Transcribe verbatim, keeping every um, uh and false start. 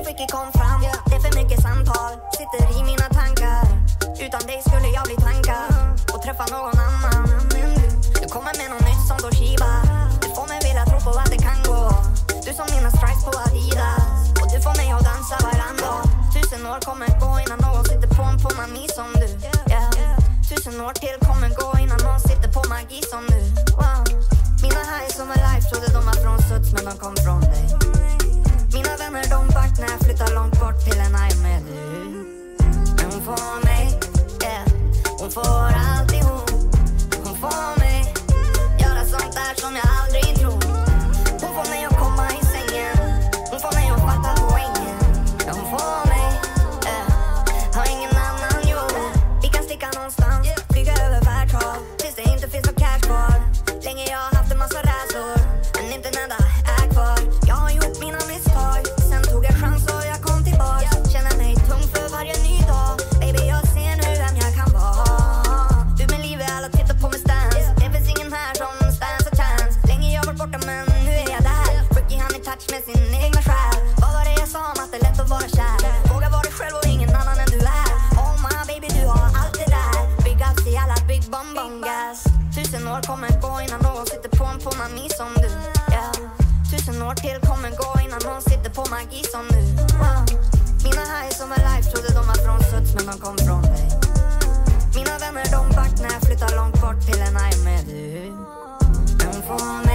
mycket kom fram. Det är för mycket samtal, sitter i mina tankar. Utan dig skulle jag bli tankad och träffa någon annan. Du kommer med något nytt som då Shiba. Du får mig vilja tro på att det kan gå. Du som mina stripes på Adidas. Och du får mig att dansa varandra. Tusen år kommer gå innan någon sitter på en på mami som du, yeah. Tusen år till kommer gå innan någon sitter på magi som du, wow. Mina highs som är life trodde de var från Suds men de kom från dig. Mina vänner de back när jag flyttar långt bort till en aj med du. Men hon får mig, yeah. Hon får alltihop. Hon får mig göra sånt där som jag aldrig tror. Hon får mig att komma i sängen. Hon får mig att fatta poängen. Ja, hon får mig, yeah. Har ingen annan, jo. Vi kan sticka någonstans, flyga över världshav tills det inte finns något cash kvar. Länge jag har haft en massa rädslor, men inte en enda är kvar. Jag har gjort mina misstag, sen tog jag chans och jag kom tillbaka. Känner mig tung för varje ny dag. Baby, jag ser nu vem jag kan vara. Du med livet, alla tittar på mig stans. Det finns ingen här som stands a chance. Länge jag var borta men nu är jag där. Freaky han i touch med sin egna själ. Vad var det jag sa om att det är lätt att vara kär? Våga vara dig själv och ingen annan än du är. Oh my baby, du har allt det där. Big ups till alla big bomb bomb gas. Tusen år kommer gå innan någon sitter på en på mami som du, yeah. Tusen år till kommer gå innan någon sitter på magi som du, wow. Mina highs som är life trodde de var från Suds men de kom från dig. Mina vänner de back när jag flyttar långt bort till en aj med du. Men hon får